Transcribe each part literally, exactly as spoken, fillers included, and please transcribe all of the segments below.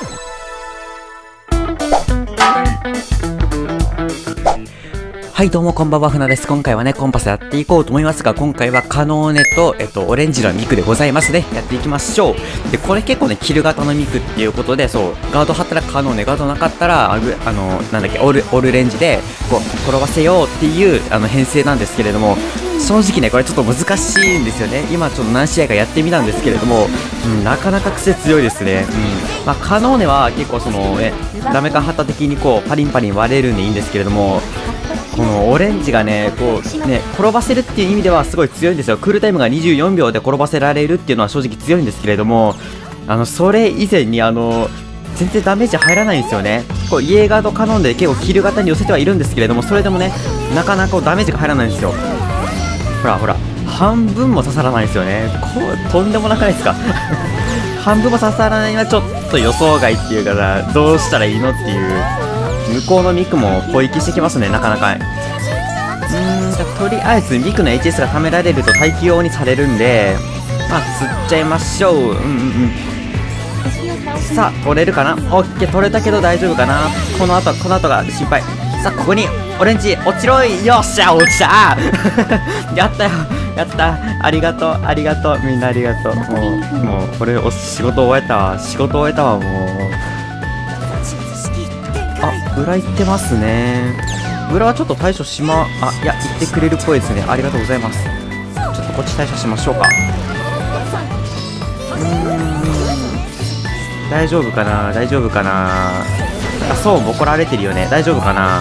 はい、どうもこんばんは、ふなです。今回はね、コンパスやっていこうと思いますが、今回はカノーネと、えっと、オレンジのミクでございますね。やっていきましょう。で、これ結構ね、キル型のミクっていうことで、そう、ガード張ったらカノーネ、ガードなかったら、ああの、なんだっけ、オール、オールレンジで、こう、転ばせようっていう、あの、編成なんですけれども、正直ね、これちょっと難しいんですよね。今ちょっと何試合かやってみたんですけれども、うん、なかなか癖強いですね。うん。まあ、カノーネは結構その、ね、ダメか旗的にこう、パリンパリン割れるんでいいんですけれども、このオレンジがね、こうね、転ばせるっていう意味ではすごい強いんですよ。クールタイムがにじゅうよんびょうで転ばせられるっていうのは正直強いんですけれども、あの、それ以前にあの、全然ダメージ入らないんですよね。こう、イエーガードカノンで結構キル型に寄せてはいるんですけれども、それでもね、なかなかダメージが入らないんですよ。ほらほら、半分も刺さらないんですよね。こう、とんでもなくないですか半分も刺さらないのはちょっと予想外っていうかさ、どうしたらいいのっていう。向こうのミクも攻撃してきますね、なかなか。うーん、じゃあとりあえずミクの エイチエス が貯められると待機用にされるんで、まあ、釣っちゃいましょう。うんうんうん。さあ、取れるかな？オッケー、取れたけど大丈夫かな？この後、この後が心配。さあ、ここに、オレンジ、落ちろい！よっしゃ、落ちたやったよ、やった。ありがとう、ありがとう、みんなありがとう。もう、もう、これ、お仕事終えたわ。仕事終えたわ、もう。あ、裏行ってますね。裏はちょっと対処しま、あ、いや、行ってくれるっぽいですね。ありがとうございます。ちょっとこっち対処しましょうか。うーん。大丈夫かな大丈夫かなあ、そう、怒られてるよね。大丈夫かな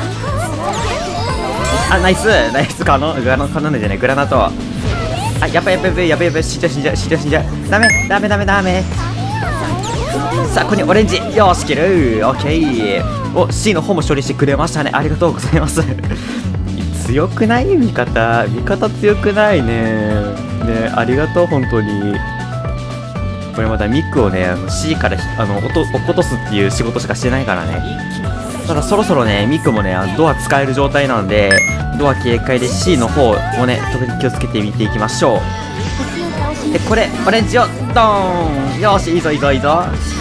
あ、ナイスナイスカノ、グラナ、カノネじゃない、グラナト。あ、やばいやばいやばいやばいやばい、死んじゃう死んじゃう死んじゃう死んじゃう。ダメダメダメダメ。さあ、ここにオレンジ。よし、キルー。オッケー。お、C の方も処理してくれましたね。ありがとうございます。強くない味方。味方強くないね。ね、ありがとう、本当に。これまたミックをね、C からあの落と落っことすっていう仕事しかしてないからね。ただそろそろね、ミックもね、ドア使える状態なんで、ドア警戒で C の方もね、特に気をつけてみていきましょう。で、これ、オレンジをドーン。よし、いいぞいいぞいいぞ。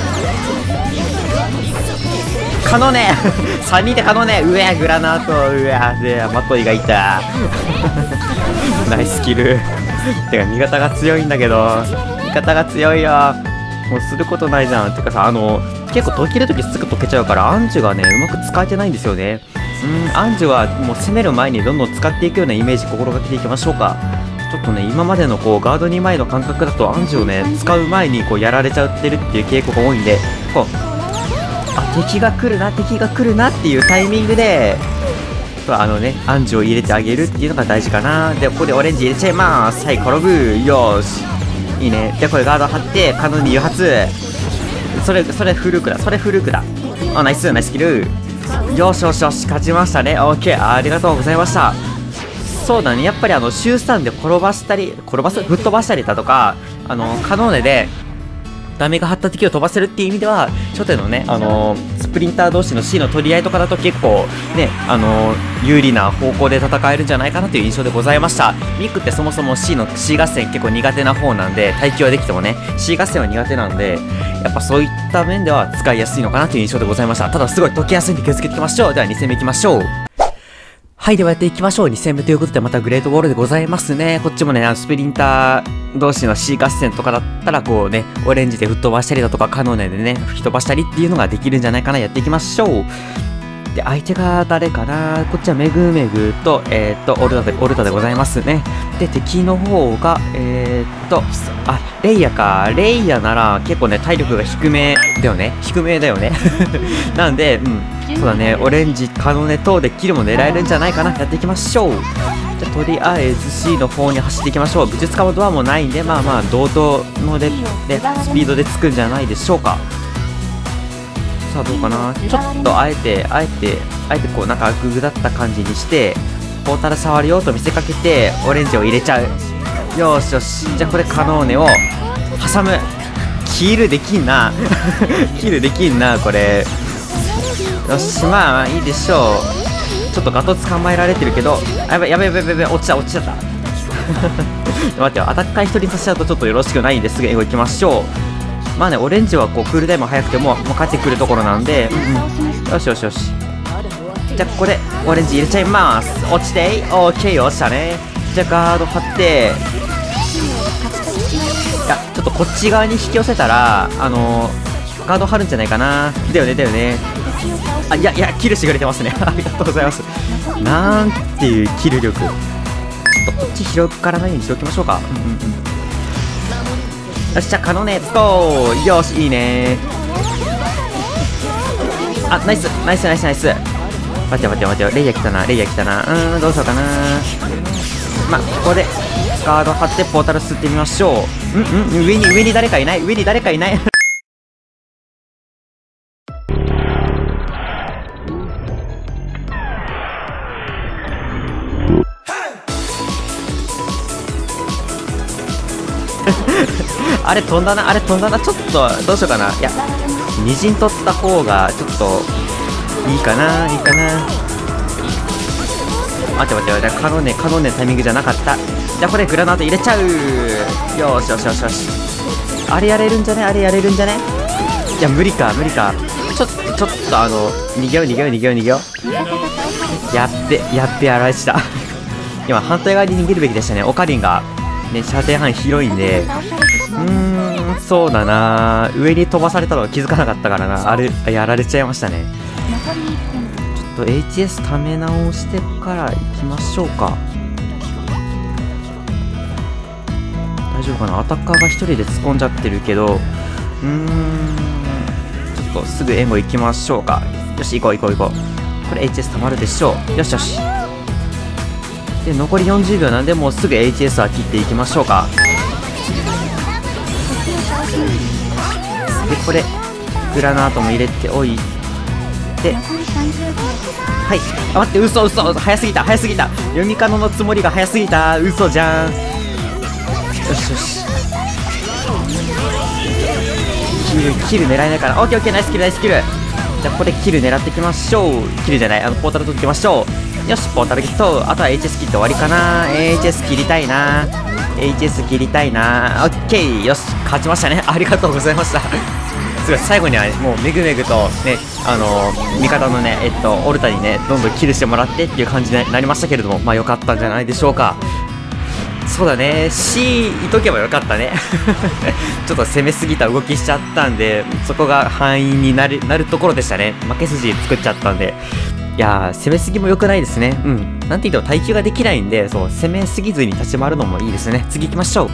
カノネさんにんでカノネ。うわ、グラナート。うわ、で、マトイがいた。ナイスキル。てか、味方が強いんだけど、味方が強いよ。もうすることないじゃん。てかさ、あの、結構溶けるときすぐ溶けちゃうから、アンジュがね、うまく使えてないんですよね。うん、アンジュはもう攻める前にどんどん使っていくようなイメージ心がけていきましょうか。ちょっとね、今までのこうガードにまいの感覚だとアンジュをね、使う前にこうやられちゃってるっていう傾向が多いんで、こう、あ、敵が来るな、敵が来るなっていうタイミングで、あのね、アンジュを入れてあげるっていうのが大事かな。で、ここでオレンジ入れちゃいます。はい、転ぶ。よーし。いいね。で、これガード張って、カノンに誘発。それ、それフルークだ。それフルークだ。あ、ナイス、ナイスキル。よしよしよし、勝ちましたね。オッケー、ありがとうございました。そうだね、やっぱりあの、シュースタンで転ばしたり、転ばす吹っ飛ばしたりだとか、あの、カノーネで、ダメが張った敵を飛ばせるっていう意味では、初手のね、あのー、スプリンター同士の C の取り合いとかだと結構、ね、あのー、有利な方向で戦えるんじゃないかなという印象でございました。ミックってそもそも C の C 合戦結構苦手な方なんで、耐久はできてもね、C 合戦は苦手なんで、やっぱそういった面では使いやすいのかなという印象でございました。ただすごい解けやすいんで気をつけていきましょう。ではに戦目いきましょう。はい、ではやっていきましょう。に戦目ということでまたグレートウォールでございますね。こっちもね、あのスプリンター同士の C 合戦とかだったらこうね、オレンジで吹っ飛ばしたりだとかカノネでね、吹き飛ばしたりっていうのができるんじゃないかな。やっていきましょう。で、相手が誰かな。こっちはメグメグと、えー、っと、オルタで、オルタでございますね。で、敵の方が、えー、っと、あ、レイヤか。レイヤなら結構ね、体力が低めだよね。低めだよね。なんで、うん。そうだね、オレンジ、カノネ等でキルも狙えるんじゃないかな。やっていきましょう。じゃあ、とりあえず C の方に走っていきましょう。武術家もドアもないんで、まあまあ、同等のレ、ね、スピードでつくんじゃないでしょうか。さあ、どうかな。ちょっと、あえて、あえて、あえてこう、なんかググだった感じにして、ポータル触るよと見せかけて、オレンジを入れちゃう。よしよし。じゃあ、これカノーネを挟む。キルできんな。キルできんな、これ。よし、まあいいでしょう。ちょっとガト捕まえられてるけど、あ、やばいやばいやばいやばい、落ちた落ちちゃった。待ってよ、アタッカー一人させちゃうとちょっとよろしくないんですが、行きましょう。 まあね、オレンジはこうクールタイム早くてももう帰ってくるところなんで、うんうん、よしよしよし。じゃあここでオレンジ入れちゃいます。落ちて、オッケー、落ちたね。じゃあガード張って、いやちょっとこっち側に引き寄せたらあのー、ガード張るんじゃないかな。だよねだよね。あ、いやいや、キルしてくれてますねありがとうございます。なんていうキル力。ちょっとこっち広からないようにしておきましょうか。うんうんうん。よし、じゃあカノネレッツゴー。よし、いいね。あ、ナイスナイスナイスナイス。待って待って待って、レイヤー来たなレイヤー来たな。うーん、どうしようかな。まあここでガード張ってポータル吸ってみましょう。うんうん、上に上に誰かいない上に誰かいないあれ飛んだなあれ飛んだな。ちょっとどうしようかな。いやに陣取った方がちょっといいかないいかな。待って待って待って、カノネカノネタイミングじゃなかった。じゃあこれグラナート入れちゃう。よしよしよしよし。あれやれるんじゃねあれやれるんじゃね。いや無理か無理か。ちょっとちょっとあの逃げよう逃げよう逃げよう逃げよう。やってやってやられてた今反対側に逃げるべきでしたね。オカリンがね射程範囲広いんで。うーん、そうだな、上に飛ばされたの気づかなかったからな。あれやられちゃいましたね。ちょっと エイチエス ため直してから行きましょうか。大丈夫かな。アタッカーがひとりで突っ込んじゃってるけど、うーん、ちょっとすぐ援護行きましょうか。よし、行こう行こう行こう。これ エイチエス たまるでしょう。よしよし。で残りよんじゅうびょうなんで、もうすぐ エイチエス は切っていきましょうか。でこれグラナートも入れておいて、はい。あ、待って、嘘嘘早すぎた早すぎた。読みカノのつもりが早すぎた。嘘じゃん。よしよし、キルキル狙えないから。オッケーオッケー、ナイスキルナイスキル。じゃあここでキル狙っていきましょう。キルじゃない、あのポータル取っていきましょう。よし、ポータルゲット。あとは エイチエス 切って終わりかな。 エイチエス 切りたいな エイチエス 切りたいな。オッケー、よし勝ちましたね。ありがとうございましたすごい、最後にはもうめぐめぐとね、あのー、味方のねえっとオルタにねどんどんキルしてもらってっていう感じになりましたけれども、まあ良かったんじゃないでしょうか。そうだね、 C いとけばよかったねちょっと攻めすぎた動きしちゃったんで、そこが敗因になるなるところでしたね。負け筋作っちゃったんで、いやー攻めすぎも良くないですね。うん、なんて言っても耐久ができないんで、そう攻めすぎずに立ち回るのもいいですね。次行きましょう。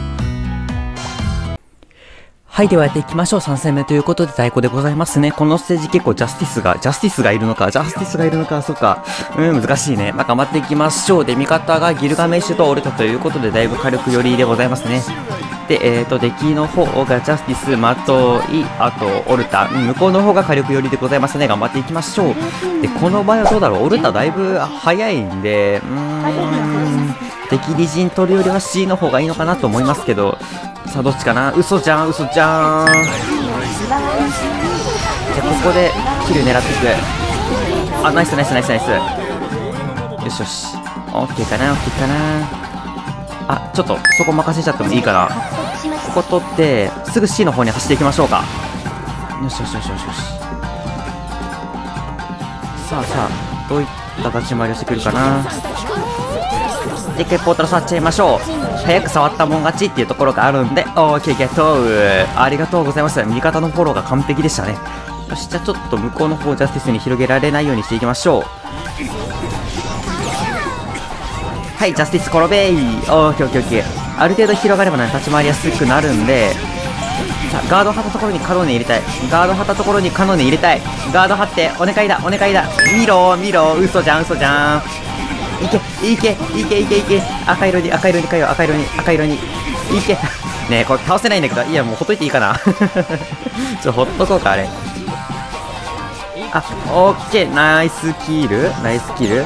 はい、ではやっていきましょう。さん戦目ということで太鼓でございますね。このステージ結構ジャスティスが、ジャスティスがいるのか、ジャスティスがいるのか、そっか。うん、難しいね。まあ、頑張っていきましょう。で、味方がギルガメッシュとオルタということで、だいぶ火力寄りでございますね。で、えーと、デキの方がジャスティス、マトイ、あと、オルタ。うん、向こうの方が火力寄りでございますね。頑張っていきましょう。で、この場合はどうだろう。オルタだいぶ早いんで、うーん、敵リジン取るよりは C の方がいいのかなと思いますけど、さあどっちかな。嘘じゃん嘘じゃん。じゃあここでキル狙っていく。あ、ナイスナイスナイスナイス。よしよし、オッケーかなオッケーかな。あ、ちょっとそこ任せちゃってもいいかな。ここ取ってすぐ C の方に走っていきましょうか。よしよしよしよしよし。さあさあどういった立ち回りをしてくるかな。で一回ポータル触っちゃいましょう。早く触ったもん勝ちっていうところがあるんで、オーケーゲット。ありがとうございます。味方のフォローが完璧でしたね。よし、じゃあちょっと向こうの方ジャスティスに広げられないようにしていきましょう。はい、ジャスティス転べー。オーケーオーケーオーケー。ある程度広がればね立ち回りやすくなるんで、さあガード張ったところにカノネ入れたい。ガード張ったところにカノネ入れたい。ガード張ってお願いだお願いだ。見ろ見ろ、嘘じゃん嘘じゃん。いけいけいけいけいけ。赤色に赤色にかよ、赤色に赤色にいけねえ、これ倒せないんだけど、いやもうほっといていいかなちょほっとこうか。あれあ、オッケー、ナイスキルナイスキル。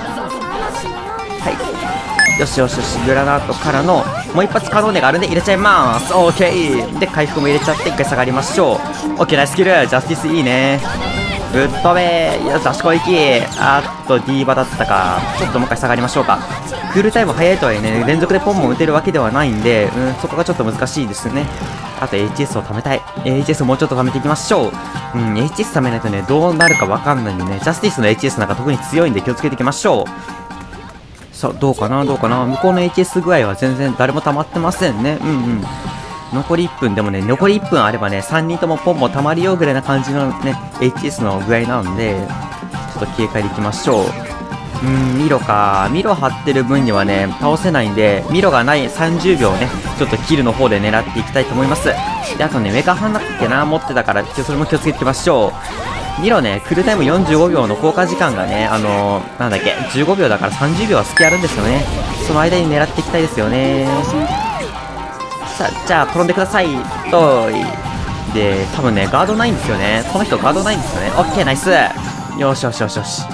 はい、よしよしよし。グラナートからのもう一発カノーネがあるんで入れちゃいます。オッケーで回復も入れちゃって一回下がりましょう。オッケー、ナイスキル。ジャスティスいいね。ぶっ飛べー。よし、出し攻撃。あっと D バだったか。ちょっともう一回下がりましょうか。クールタイム早いとはいえね連続でポンも打てるわけではないんで、うん、そこがちょっと難しいですね。 あと エイチエス を貯めたい。エイチエス をもうちょっと貯めていきましょう。うん、エイチエス 貯めないとね、どうなるかわかんないんでね、ジャスティスの エイチエス なんか特に強いんで気をつけていきましょう。さあ、どうかなどうかな向こうの エイチエス 具合は全然誰も溜まってませんね。うんうん。残りいっぷんでもね、残りいっぷんあればね、さんにんともポンポン溜まるよぐらいな感じのね、エイチエス の具合なので、ちょっと警戒でいきましょう。うーん、ミロか。ミロ張ってる分にはね、倒せないんで、ミロがないさんじゅうびょうね、ちょっとキルの方で狙っていきたいと思います。で、あとね、メガハンだっけな、持ってたから、それも気をつけていきましょう。ミロね、クルタイムよんじゅうごびょうの効果時間がね、あのー、なんだっけ、じゅうごびょうだからさんじゅうびょうは隙あるんですよね。その間に狙っていきたいですよね。さあ、じゃあ、転んでください。とい。で、多分ね、ガードないんですよね。この人ガードないんですよね。オッケー、ナイス。よしよしよしよし。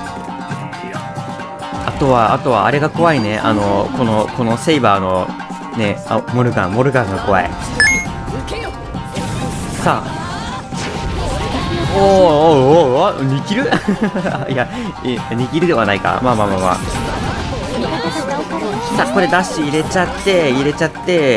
あとは、あとは、あれが怖いね。あの、この、このセイバーの、ね、あ、モルガン、モルガンが怖い。さあ。おーおーおーおー、にキルいや、にキルではないか。まあまあまあまあ。さあ、これダッシュ入れちゃって、入れちゃって、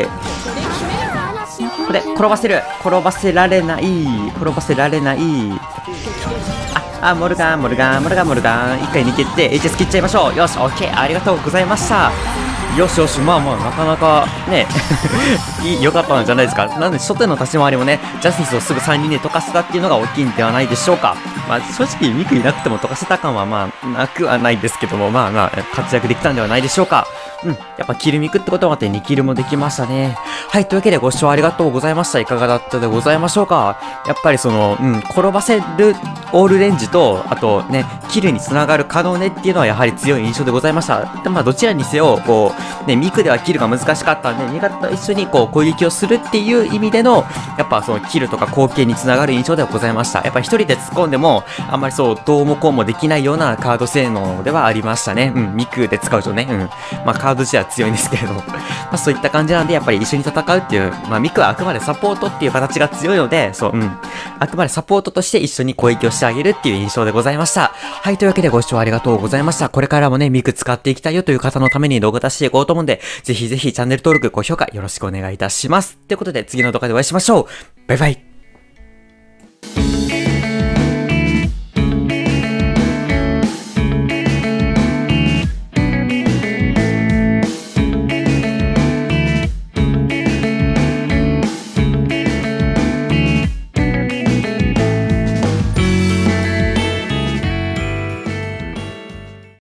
これ、転ばせる。転ばせられない。転ばせられない。あ、あ、モルガン、モルガン、モルガン、モルガン。一回逃げて、エイチエス 切っちゃいましょう。よし、オッケー。ありがとうございました。よしよし、まあまあ、なかなかね、いい、良かったんじゃないですか。なんで、初手の立ち回りもね、ジャスティスをすぐさんにんで溶かせたっていうのが大きいんではないでしょうか。まあ、正直、ミクいなくても溶かせた感はまあ、なくはないですけども、まあまあ、活躍できたんではないでしょうか。うん。やっぱキルミクってこともあってにキルもできましたね。はい。というわけでご視聴ありがとうございました。いかがだったでございましょうか。やっぱりその、うん、転ばせるオールレンジと、あとね、キルにつながる可能ねっていうのはやはり強い印象でございました。で、まあ、どちらにせよ、こう、ね、ミクではキルが難しかったんで、味方と一緒にこう、攻撃をするっていう意味での、やっぱそのキルとか貢献につながる印象ではございました。やっぱ一人で突っ込んでも、あんまりそう、どうもこうもできないようなカード性能ではありましたね。うん、ミクで使うとね、うん。まあ、カード自体は強いんですけれども。まあ、そういった感じなんで、やっぱり一緒に戦うっていう、まあ、ミクはあくまでサポートっていう形が強いので、そう、うん。あくまでサポートとして一緒に攻撃をしてあげるっていう印象でございました。はい、というわけでご視聴ありがとうございました。これからもね、ミク使っていきたいよという方のために動画出していこうと思うんで、ぜひぜひチャンネル登録、高評価よろしくお願いいたします。ということで、次の動画でお会いしましょう。バイバイ。